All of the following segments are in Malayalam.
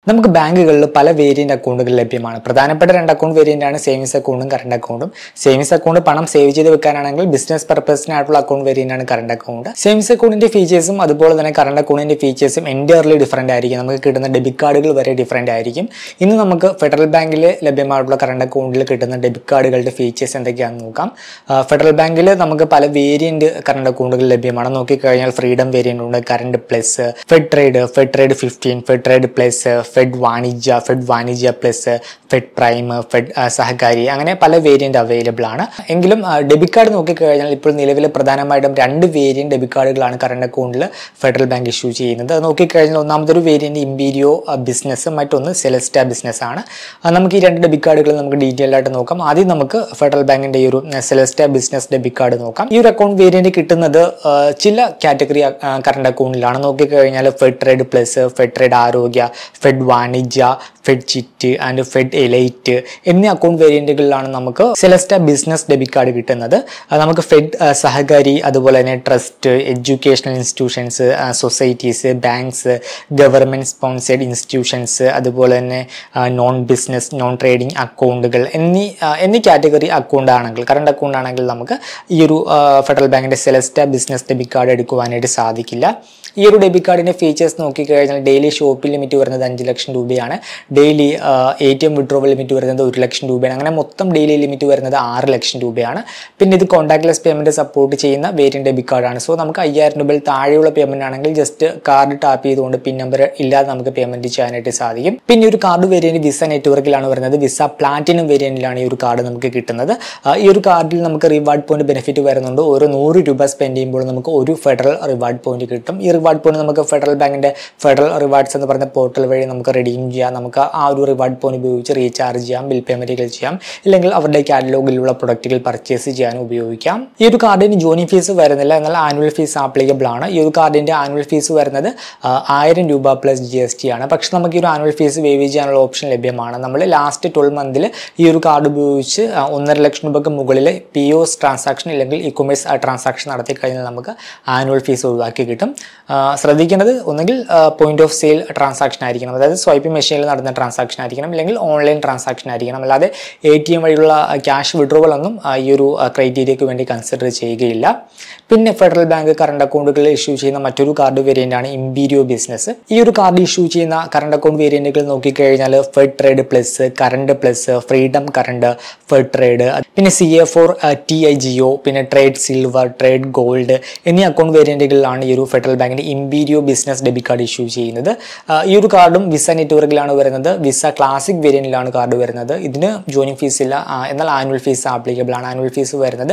നമുക്ക് ബാങ്കുകളിൽ പല വേരിയന്റ് അക്കൗണ്ടുകൾ ലഭ്യമാണ്. പ്രധാനപ്പെട്ട രണ്ട് അക്കൗണ്ട് വേരിയന്റ് ആണ് സേവിങ്സ് അക്കൗണ്ടും കറണ്ട് അക്കൗണ്ടും. സേവിങ്സ് അക്കൗണ്ട് പണം സേവ് ചെയ്ത് വെക്കാനാണെങ്കിൽ ബിസിനസ് പർപ്പസിനായിട്ടുള്ള അക്കൗണ്ട് വേരിയന്റ് ആണ് കറണ്ട് അക്കൗണ്ട്. സേവിങ്സ് അക്കൗണ്ടിന്റെ ഫീച്ചേഴ്സും അതുപോലെ തന്നെ കറണ്ട് അക്കൗണ്ടിന്റെ ഫീച്ചേഴ്സും എൻറ്റയർലി ഡിഫറന്റ് ആയിരിക്കും. നമുക്ക് കിട്ടുന്ന ഡെബിറ്റ് കാർഡുകൾ വരെ ഡിഫറന്റ് ആയിരിക്കും. ഇന്ന് നമുക്ക് ഫെഡറൽ ബാങ്കിൽ ലഭ്യമായിട്ടുള്ള കറണ്ട് അക്കൗണ്ടിൽ കിട്ടുന്ന ഡെബിറ്റ് കാർഡുകളുടെ ഫീച്ചേഴ്സ് എന്തൊക്കെയാണെന്ന് നോക്കാം. ഫെഡറൽ ബാങ്കിൽ നമുക്ക് പല വേരിയന്റ് കറണ്ട് അക്കൗണ്ടുകൾ ലഭ്യമാണ്. നോക്കിക്കഴിഞ്ഞാൽ ഫ്രീഡം വേരിയന്റ് ഉണ്ട്, current plus, Fed trade 15, Fed trade plus, Fed Vanijya plus, Fed prime, Fed Sahakari, അങ്ങനെ പല വേരിയന്റ് അവൈലബിൾ ആണ്. എങ്കിലും ഡെബിറ്റ് കാർഡ് നോക്കിക്കഴിഞ്ഞാൽ ഇപ്പോൾ നിലവിൽ പ്രധാനമായിട്ടും രണ്ട് വേരിയന്റ് ഡെബിറ്റ് കാർഡുകളാണ് കറണ്ട് അക്കൗണ്ടിൽ ഫെഡറൽ ബാങ്ക് ഇഷ്യൂ ചെയ്യുന്നത്. അത് നോക്കിക്കഴിഞ്ഞാൽ ഒന്നാമതൊരു വേരിയന്റ് ഇമ്പീരിയോ ബിസിനസ്, മറ്റൊന്ന് സെലസ്റ്റ ബിസിനസ് ആണ്. നമുക്ക് ഈ രണ്ട് ഡെബിറ്റ് കാർഡുകൾ നമുക്ക് ഡീറ്റെയിൽ ആയിട്ട് നോക്കാം. ആദ്യം നമുക്ക് ഫെഡറൽ ബാങ്കിന്റെ ഈ ഒരു സെലസ്റ്റ ബിസിനസ് ഡെബിറ്റ് കാർഡ് നോക്കാം. ഈ ഒരു അക്കൗണ്ട് വേരിയന്റ് കിട്ടുന്നത് ചില കാറ്റഗറി കറണ്ട് അക്കൗണ്ടിലാണ്. നോക്കിക്കഴിഞ്ഞാൽ Fed trade plus, Fed trade Arogya, Fed Vanijya, Fed chit and Fed elite എന്നീ അക്കൗണ്ട് വേരിയന്റുകളിലാണ് നമുക്ക് സെലസ്റ്റ ബിസിനസ് ഡെബിറ്റ് കാർഡ് കിട്ടുന്നത്. നമുക്ക് ഫെഡ് സഹകാരി, അതുപോലെ തന്നെ trust, educational institutions, societies, banks, government sponsored institutions, അതുപോലെ തന്നെ നോൺ ബിസിനസ്, നോൺ ട്രേഡിംഗ് അക്കൗണ്ടുകൾ എന്നീ കാറ്റഗറി അക്കൗണ്ട് ആണെങ്കിൽ, കറണ്ട് അക്കൗണ്ട് ആണെങ്കിൽ നമുക്ക് ഈ ഒരു ഫെഡറൽ ബാങ്കിന്റെ സെലസ്റ്റ ബിസിനസ് ഡെബിറ്റ് കാർഡ് എടുക്കുവാനായിട്ട് സാധിക്കില്ല. ഈ ഒരു ഡെബിറ്റ് കാർഡിന്റെ ഫീച്ചേഴ്സ് നോക്കിക്കഴിഞ്ഞാൽ ഡെയിലി ഷോപ്പിംഗ് ലിമിറ്റ് വരുന്നത് 5 ലക്ഷം രൂപയാണ്. ഡെയിലി ATM വിഡ്രോവൽ ലിമിറ്റ് വരുന്നത് 1 ലക്ഷം രൂപയാണ്. അങ്ങനെ മൊത്തം ഡെയിലി ലിമിറ്റ് വരുന്നത് 6 ലക്ഷം രൂപയാണ്. പിന്നെ ഇത് കോൺടാക്ട്ലെസ് പേയ്മെന്റ് സപ്പോർട്ട് ചെയ്യുന്ന വേരിയന്റ് ഡെബിറ്റ് കാർഡാണ്. സോ നമുക്ക് 5000 രൂപയിൽ താഴെയുള്ള പേയ്മെന്റ് ആണെങ്കിൽ ജസ്റ്റ് കാർഡ് ടാപ്പ് ചെയ്തുകൊണ്ട് പിൻ നമ്പർ ഇല്ലാതെ നമുക്ക് പേയ്മെന്റ് ചെയ്യാനായിട്ട് സാധിക്കും. പിന്നെ ഒരു കാർഡ് വേരിയന്റ് വിസ നെറ്റ്വർക്കിലാണ് വരുന്നത്. വിസ പ്ലാറ്റിനം വേരിയന്റിലാണ് ഈ ഒരു കാർഡ് നമുക്ക് കിട്ടുന്നത്. ഈ ഒരു കാർഡിൽ നമുക്ക് റിവാർഡ് പോയിന്റ് ബെനിഫിറ്റ് വരുന്നുണ്ട്. ഓരോ 100 രൂപ സ്പെൻഡ് ചെയ്യുമ്പോൾ നമുക്ക് ഒരു ഫെഡറൽ റിവാർഡ് പോയിന്റ് കിട്ടും. ഈ റിവാർഡ് പോയിന്റ് നമുക്ക് ഫെഡറൽ ബാങ്കിന്റെ ഫെഡറൽ റിവാർഡ്സ് എന്ന് പറഞ്ഞ പോർട്ടൽ വഴി നമുക്ക് റെഡീം ചെയ്യാം. നമുക്ക് ആ ഒരു റിവാർഡ് പോയിന്റ് ഉപയോഗിച്ച് റീചാർജ് ചെയ്യാം, ബിൽ പേയ്മെന്റുകൾ ചെയ്യാം, ഇല്ലെങ്കിൽ അവരുടെ കാറ്റലോഗിലുള്ള പ്രൊഡക്റ്റുകൾ പർച്ചേസ് ചെയ്യാൻ ഉപയോഗിക്കാം. ഈ ഒരു കാർഡിന് ജോയിനിങ് ഫീസ് വരുന്നില്ല, എന്നാൽ ആനുവൽ ഫീസ് ആപ്ലിക്കബിൾ ആണ്. ഈ ഒരു കാർഡിന്റെ ആനുവൽ ഫീസ് വരുന്നത് 1000 രൂപ പ്ലസ് GST ആണ്. പക്ഷെ നമുക്ക് ഈ ഒരു ആനുവൽ ഫീസ് വേവ് ചെയ്യാനുള്ള ഓപ്ഷൻ ലഭ്യമാണ്. നമ്മൾ ലാസ്റ്റ് 12 മന്തിൽ ഈ ഒരു കാർഡ് ഉപയോഗിച്ച് 1.5 ലക്ഷം രൂപയ്ക്ക് മുകളിൽ POS ട്രാൻസാക്ഷൻ ഇല്ലെങ്കിൽ ഇ-കൊമേഴ്സ് ട്രാൻസാക്ഷൻ നടത്തി കഴിഞ്ഞാൽ നമുക്ക് ആനുവൽ ഫീസ് ഒഴിവാക്കി കിട്ടും. ശ്രദ്ധിക്കേണ്ടത് ഒന്നെങ്കിൽ പോയിന്റ് ഓഫ് സെയിൽ ട്രാൻസാക്ഷൻ ആയിരിക്കണം, അതായത് സ്വൈപ്പിംഗ് മെഷീനിൽ നടന്ന ട്രാൻസാക്ഷൻ ആയിരിക്കണം, അല്ലെങ്കിൽ ഓൺലൈൻ ട്രാൻസാക്ഷൻ ആയിരിക്കണം. അല്ലാതെ ATM വഴിയുള്ള ക്യാഷ് വിഡ്രോവൽ ഒന്നും ഈ ഒരു ക്രൈറ്റീരിയക്ക് വേണ്ടി കൺസിഡർ ചെയ്യുകയില്ല. പിന്നെ ഫെഡറൽ ബാങ്ക് കറണ്ട് അക്കൗണ്ടുകളിൽ ഇഷ്യൂ ചെയ്യുന്ന മറ്റൊരു കാർഡ് വേരിയന്റ് ആണ് ഇമ്പീരിയോ ബിസിനസ്. ഈ ഒരു കാർഡ് ഇഷ്യൂ ചെയ്യുന്ന കറണ്ട് അക്കൗണ്ട് വേരിയന്റുകൾ നോക്കിക്കഴിഞ്ഞാൽ Fed trade plus, current plus, freedom current, Fed trade, പിന്നെ CA4 TIGO, പിന്നെ ട്രേഡ് സിൽവർ, ട്രേഡ് ഗോൾഡ് എന്നീ അക്കൗണ്ട് വേരിയന്റുകളിലാണ് ഈ ഒരു ഫെഡറൽ ബാങ്കിന്റെ Imperio business debit card issue ചെയ്യുന്നത്. ഈ ഒരു കാർഡും വിസ നെറ്റ്വർക്കിലാണ് വരുന്നത്. വിസ ക്ലാസിക് വേരിയന്റിലാണ് കാർഡ് വരുന്നത്. ഇതിന് ജോയിനിങ് ഫീസ് ഇല്ല, എന്നാൽ ആനുവൽ ഫീസ് ആപ്ലിക്കബിൾ ആണ്. ആനുവൽ ഫീസ് വരുന്നത്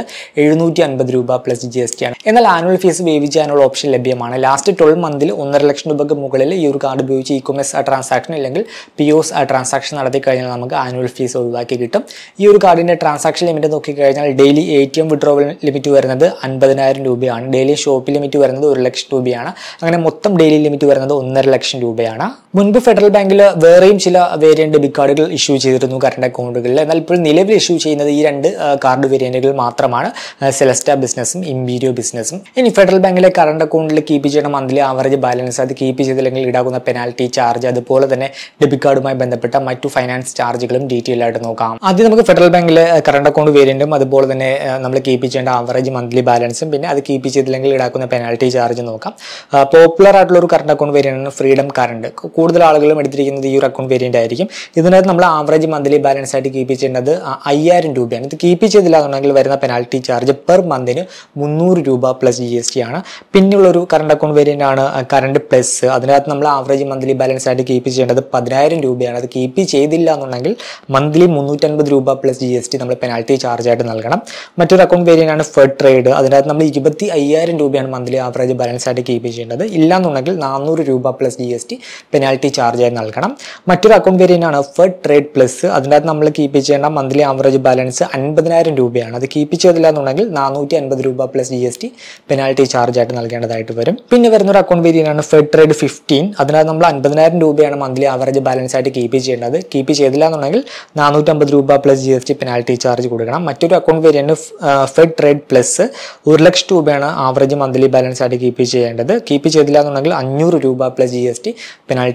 750 രൂപ പ്ലസ് GST ആണ്. എന്നാൽ ആനുവൽ ഫീസ് വേവ് ചെയ്യാനുള്ള ഓപ്ഷൻ ലഭ്യമാണ്. ലാസ്റ്റ് 12 മന്തിൽ 1.5 ലക്ഷം രൂപയ്ക്ക് മുകളിൽ ഈ ഒരു കാർഡ് ഉപയോഗിച്ച് ഇ-കൊമേഴ്സ് ട്രാൻസാക്ഷൻ ഇല്ലെങ്കിൽ POS ട്രാൻസാക്ഷൻ നടത്തി കഴിഞ്ഞാൽ നമുക്ക് ആനുവൽ ഫീസ് ഒഴിവാക്കി കിട്ടും. ഈ ഒരു കാർഡിന്റെ ട്രാൻസാക്ഷൻ ലിമിറ്റ് നോക്കിക്കഴിഞ്ഞാൽ ഡെയിലി ATM വിഡ്രോവൽ ലിമിറ്റ് വരുന്നത് 50,000 രൂപയാണ്. ഡെയിലി ഷോപ്പ് ലിമിറ്റ് വരുന്നത് 1 ലക്ഷം രൂപയാണ്. അങ്ങനെ മൊത്തം ഡെയിലി ലിമിറ്റ് വരുന്നത് 1.5 ലക്ഷം രൂപയാണ്. മുൻപ് ഫെഡറൽ ബാങ്കിൽ വേറെയും ചില വേരിയന്റ് ഡെബിറ്റ് കാർഡുകൾ ഇഷ്യൂ ചെയ്തിരുന്നു കറണ്ട് അക്കൗണ്ടുകളിൽ. എന്നാൽ ഇപ്പോൾ നിലവിൽ ഇഷ്യൂ ചെയ്യുന്നത് ഈ രണ്ട് കാർഡ് വേരിയന്റുകൾ മാത്രമാണ്, സെലസ്റ്റ ബിസിനസ്സും ഇമ്പീരിയോ ബിസിനസ്സും. ഇനി ഫെഡറൽ ബാങ്കിലെ കറണ്ട് അക്കൗണ്ടിൽ കീപ്പ് ചെയ്യുന്ന മന്ത്ലി ആവറേജ് ബാലൻസ്, അത് കീപ്പ് ചെയ്തില്ലെങ്കിൽ ഈടാക്കുന്ന പെനാൽറ്റി ചാർജ്, അതുപോലെ തന്നെ ഡെബിറ്റ് കാർഡുമായി ബന്ധപ്പെട്ട മറ്റു ഫൈനാൻസ് ചാർജുകളും ഡീറ്റെയിൽ ആയിട്ട് നോക്കാം. ആദ്യം നമുക്ക് ഫെഡറൽ ബാങ്കിലെ കറണ്ട് അക്കൗണ്ട് വേരിയന്റും അതുപോലെ തന്നെ നമ്മൾ കീപ്പ് ചെയ്യേണ്ട ആവറേജ് മന്ത്ലി ബാലൻസും പിന്നെ അത് കീപ്പ് ചെയ്തില്ലെങ്കിൽ ഈടാക്കുന്ന പെനാൽറ്റി ചാർജ് നോക്കാം. പോപ്പുലർ ആയിട്ടുള്ള ഒരു current account variant freedom current. കൂടുതൽ ആളുകളും എടുത്തിരിക്കുന്നത് ഈ ഒരു അക്കൗണ്ട് വേരിയന്റ് ആയിരിക്കും. ഇതിനകത്ത് നമ്മൾ ആവറേജ് മന്ത്ലി ബാലൻസ് ആയിട്ട് കീപ്പ് ചെയ്യേണ്ടത് 5000 രൂപയാണ്. ഇത് കീപ്പ് ചെയ്തില്ല എന്നുണ്ടെങ്കിൽ വരുന്ന പെനാൽറ്റി ചാർജ് പെർ മന്തിന് 300 രൂപ പ്ലസ് GST ആണ്. പിന്നെയുള്ളൊരു കറണ്ട് അക്കൗണ്ട് വേരിയന്റ് ആണ് കറണ്ട് പ്ലസ്. അതിനകത്ത് നമ്മൾ ആവറേജ് മന്ത്ലി ബാലൻസ് ആയിട്ട് കീപ്പ് ചെയ്യേണ്ടത് 10000 രൂപയാണ്. അത് കീപ്പ് ചെയ്തില്ല എന്നുണ്ടെങ്കിൽ മന്ത്ലി 350 രൂപ പ്ലസ് GST നമ്മൾ പെനാൽറ്റി ചാർജ് ആയിട്ട് നൽകണം. മറ്റൊരു അക്കൗണ്ട് വേരിയന്റ് ആണ് ഫെഡ് ട്രേഡ്. അതിനകത്ത് നമ്മൾ 25,000 രൂപയാണ് മന്ത്ലി ആവറേജ് ബാലൻസ് ആയിട്ട് കീപ്പ് ചെയ്യേണ്ടത്. ഇല്ലാന്നുണ്ടെങ്കിൽ 400 രൂപ പ്ലസ് GST പെനാൽറ്റി ചാർജ് ആയി നൽകണം. മറ്റൊരു അക്കൗണ്ട് വേരിയന്റ് ആണ് ഫെഡ് ട്രേഡ് പ്ലസ്. അതിനകത്ത് നമ്മൾ കീപ്പ് ചെയ്യേണ്ട മന്ത്ലി ആവറേജ് ബാലൻസ് 50,000 രൂപയാണ്. അത് കീപ്പ് ചെയ്തില്ല എന്നുണ്ടെങ്കിൽ 450 രൂപ പ്ലസ് GST പെനാൽറ്റി ചാർജ് ആയിട്ട് നൽകേണ്ടതായിട്ട് വരും. പിന്നെ വരുന്നൊരു അക്കൗണ്ട് വേരിയന്റ് ആണ് ഫെഡ് ട്രേഡ് 15. അതിനകത്ത് നമ്മൾ 50,000 രൂപയാണ് മന്ത്ലി ആവറേജ് ബാലൻസ് ആയിട്ട് കീപ്പ് ചെയ്യേണ്ടത്. കീപ്പ് ചെയ്തില്ല എന്നുണ്ടെങ്കിൽ 450 രൂപ പ്ലസ് GST പെനാൽറ്റി ചാർജ് കൊടുക്കണം. മറ്റൊരു account variant Fed trade plus 1 lakh രൂപയാണ് ആവറേജ് മന്ത്ലി ബാലൻസ് ആയിട്ട് കീപ്പ് ചെയ്യേണ്ടത്. കീപ്പ് ചെയ്തില്ല എന്നുണ്ടെങ്കിൽ 500 രൂപ പ്ലസ് GST പെനാൽറ്റി ചാർജ്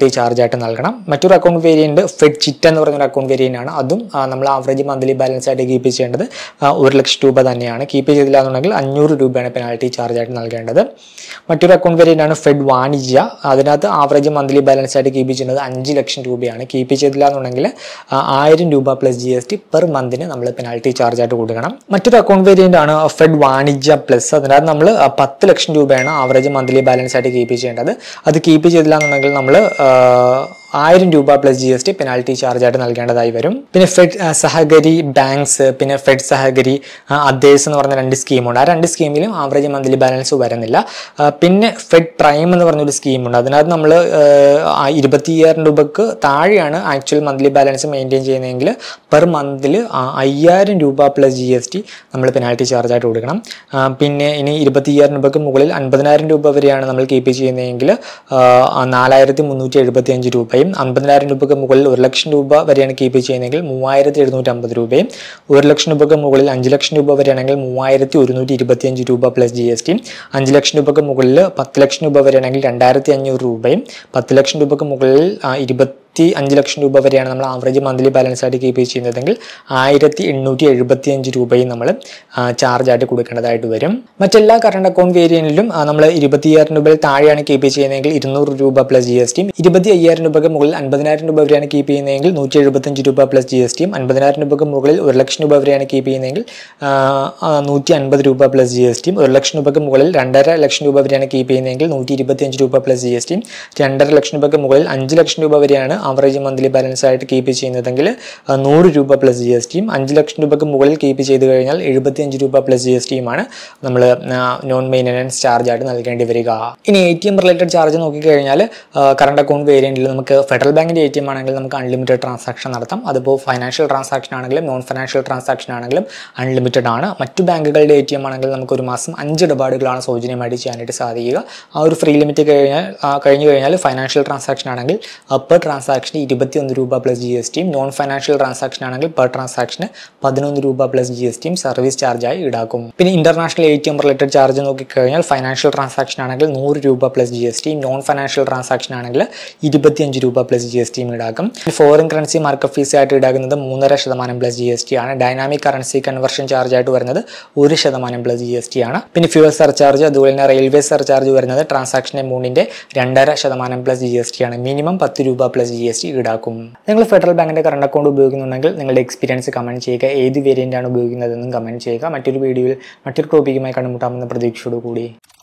ആയിട്ട് നൽകണം. മറ്റൊരു അക്കൗണ്ട് വേരിയന്റ് ഫെഡ് ചിറ്റ് എന്ന് പറയുന്ന ഒരു അക്കൗണ്ട് വേരിയന്റ് ആണ്. അതും നമ്മൾ ആവറേജ് മന്ത്ലി ബാലൻസ് ആയിട്ട് കീപ്പ് ചെയ്യേണ്ടത് 1,00,000 രൂപ തന്നെയാണ്. കീപ്പ് ചെയ്തില്ല എന്നുണ്ടെങ്കിൽ 500 രൂപയാണ് പെനാൽറ്റി ചാർജ് ആയിട്ട് നൽകേണ്ടത്. മറ്റൊരു അക്കൗണ്ട് വേരിയന്റ് ആണ് ഫെഡ് വാണിജ്യ. അതിനകത്ത് ആവറേജ് മന്ത്ലി ബാലൻസ് ആയിട്ട് കീപ്പ് ചെയ്യുന്നത് 5,00,000 രൂപയാണ്. കീപ്പ് ചെയ്തില്ല എന്നുണ്ടെങ്കിൽ 1000 രൂപ പ്ലസ് GST പെർ മന്തിന് നമ്മൾ പെനാൽറ്റി ചാർജ് ആയിട്ട് കൊടുക്കണം. മറ്റൊരു അക്കൗണ്ട് വേരിയന്റ് ആണ് ഫെഡ് വാണിജ്യ പ്ലസ്. അതിനകത്ത് നമ്മൾ 10,00,000 രൂപയാണ് ആവറേജ് മന്ത്ലി ബാലൻസ് ആയിട്ട് കീപ്പ് ചെയ്യേണ്ടത്. അത് കീപ്പ് ചെയ്തില്ല എന്നുണ്ടെങ്കിൽ നമ്മൾ 1000 രൂപ പ്ലസ് GST പെനാൽറ്റി ചാർജ് ആയിട്ട് നൽകേണ്ടതായി വരും. പിന്നെ ഫെഡ് സഹകരി ബാങ്ക്സ്, പിന്നെ ഫെഡ് സഹകരി അദ്ദേഴ്സ് എന്ന് പറഞ്ഞ 2 സ്കീമുണ്ട്. ആ 2 സ്കീമിലും ആവറേജ് മന്ത്ലി ബാലൻസ് വരുന്നില്ല. പിന്നെ ഫെഡ് പ്രൈം എന്ന് പറഞ്ഞൊരു സ്കീമുണ്ട്. അതിനകത്ത് നമ്മൾ 25,000 രൂപക്ക് താഴെയാണ് ആക്ച്വൽ മന്ത്ലി ബാലൻസ് മെയിൻറ്റെയിൻ ചെയ്യുന്നതെങ്കിൽ പെർ മന്തിൽ 5,000 രൂപ പ്ലസ് GST നമ്മൾ പെനാൽറ്റി ചാർജ് ആയിട്ട് കൊടുക്കണം. പിന്നെ ഇനി 25,000 രൂപക്ക് മുകളിൽ 50,000 രൂപ വരെയാണ് നമ്മൾ കീപ്പ് ചെയ്യുന്നതെങ്കിൽ 4,375 രൂപയും 50,000 രൂപക്ക് മുകളിൽ 1,00,000 രൂപ വരെയാണ് കീപ്പ് ചെയ്യുന്നതെങ്കിൽ 3,750 രൂപയും 1,00,000 രൂപക്ക് മുകളിൽ 5,00,000 രൂപ വരെയാണെങ്കിൽ 3,125 രൂപ പ്ലസ് GST. 5,00,000 രൂപക്ക് മുകളിൽ 10,00,000 രൂപ വരെയാണെങ്കിൽ 2,500 രൂപയും 10,00,000 രൂപക്ക് മുകളിൽ 25,00,000 രൂപ വരെയാണ് നമ്മൾ ആവറേജ് മന്ത്ലി ബാലൻസ് ആയിട്ട് കീപ്പ് ചെയ്യുന്നതെങ്കിൽ 1,875 രൂപയും നമ്മൾ ചാർജ് ആയിട്ട് കൊടുക്കേണ്ടതായിട്ട് വരും. മറ്റെല്ലാ കറണ്ട് അക്കൗണ്ട് വേരിയന്റിലും നമ്മൾ 20,000 രൂപയിൽ താഴെയാണ് കീപ്പ് ചെയ്യുന്നതെങ്കിൽ 200 രൂപ പ്ലസ് GST. 25,000 രൂപക്ക് മുകളിൽ 50,000 രൂപ വരെയാണ് കീപ്പ് ചെയ്യുന്നതെങ്കിൽ 175 രൂപ പ്ലസ് GST. 50,000 രൂപക്ക് മുകളിൽ 1,00,000 രൂപ വരെയാണ് കീപ്പ് ചെയ്യുന്നതെങ്കിൽ 150 രൂപ പ്ലസ് GST. 1,00,000 രൂപക്ക് മുകളിൽ 2,50,000 രൂപ വരെയാണ് കീപ്പ് ചെയ്യുന്നതെങ്കിൽ 125 രൂപ പ്ലസ് GST. 2,50,000 രൂപക്ക് മുകളിൽ 5,00,000 രൂപ വരെയാണ് ആവറേജ് മന്ത്ലി ബാലൻസ് ആയിട്ട് കീപ്പ് ചെയ്യുന്നതെങ്കിൽ 100 രൂപ പ്ലസ് GST. 5,00,000 രൂപക്ക് മുകളിൽ കീപ്പ് ചെയ്ത് കഴിഞ്ഞാൽ 75 രൂപ പ്ലസ് GSTയുമാണ് നമ്മൾ നോൺ മെയിൻ്റനൻസ് ചാർജ് ആയിട്ട് നൽകേണ്ടി വരിക. ഇനി ATM റിലേറ്റഡ് ചാർജ് നോക്കിക്കഴിഞ്ഞാൽ കറണ്ട് അക്കൗണ്ട് വേരിയന്റിൽ നമുക്ക് ഫെഡറൽ ബാങ്കിന്റെ ATM ആണെങ്കിൽ നമുക്ക് അൺലിമിറ്റഡ് ട്രാൻസാക്ഷൻ നടത്താം. അതിപ്പോൾ ഫൈനാൻഷ്യൽ ട്രാൻസാക്ഷൻ ആണെങ്കിലും നോൺ ഫൈനാൻഷ്യൽ ട്രാൻസാക്ഷൻ ആണെങ്കിലും അൺലിമിറ്റഡ് ആണ്. മറ്റു ബാങ്കുകളുടെ ATM ആണെങ്കിൽ നമുക്ക് ഒരു മാസം 5 ഇടപാടുകളാണ് സൗജന്യമായിട്ട് ചെയ്യാനായിട്ട് സാധിക്കുക. ആ ഒരു ഫ്രീ ലിമിറ്റ് കഴിഞ്ഞു കഴിഞ്ഞാൽ ഫൈനാൻഷ്യൽ ട്രാൻസാക്ഷൻ ആണെങ്കിൽ പെർ ട്രാൻസാക്ഷൻ 21 രൂപ പ്ലസ് GSTയും നോൺ ഫൈനാൻഷ്യൽ ട്രാൻസാക്ഷൻ ആണെങ്കിൽ പെർ ട്രാൻസാക്ഷന് 11 രൂപ പ്ലസ് GSTയും സർവീസ് ചാർജായി ഈടാക്കും. പിന്നെ ഇന്റർനാഷണൽ ATM റിലേറ്റഡ് ചാർജ് നോക്കിക്കഴിഞ്ഞാൽ ഫൈനാൻഷ്യൽ ട്രാൻസാക്ഷൻ ആണെങ്കിൽ 100 രൂപ പ്ലസ് GSTയും നോൺ ഫൈനാൻഷ്യൽ ട്രാൻസാക്ഷൻ ആണെങ്കിൽ 25 രൂപ പ്ലസ് GSTയും ഈടാക്കും. ഫോറിൻ കറൻസി മാർക്കറ്റ് ഫീസ് ആയിട്ട് ഈടാക്കുന്നത് 3.5% പ്ലസ് GST ആണ്. ഡൈനാമിക് കറൻസി കൺവെർഷൻ ചാർജ് ആയിട്ട് വരുന്നത് 1% പ്ലസ് GST ആണ്. പിന്നെ ഫ്യൂവൽ സർചാർജ് അതുപോലെ തന്നെ റെയിൽവേ സർചാർജ് വരുന്നത് ട്രാൻസാക്ഷൻ എമൗണ്ടിന്റെ 2.5% പ്ലസ് GST ആണ്. മിനിമം 10 രൂപ പ്ലസ് GST ഈടാക്കും. നിങ്ങൾ ഫെഡറൽ ബാങ്കിന്റെ കറണ്ട് അക്കൗണ്ട് ഉപയോഗിക്കുന്നുണ്ടെങ്കിൽ നിങ്ങളുടെ എക്സ്പീരിയൻസ് കമന്റ് ചെയ്യുക. ഏത് വേരിയന്റ് ആണ് ഉപയോഗിക്കുന്നതെന്നും കമന്റ് ചെയ്യുക. മറ്റൊരു വീഡിയോയിൽ മറ്റൊരു ടോപ്പിക്കുമായി കണ്ടുമുട്ടാമെന്ന പ്രതീക്ഷയോടുകൂടി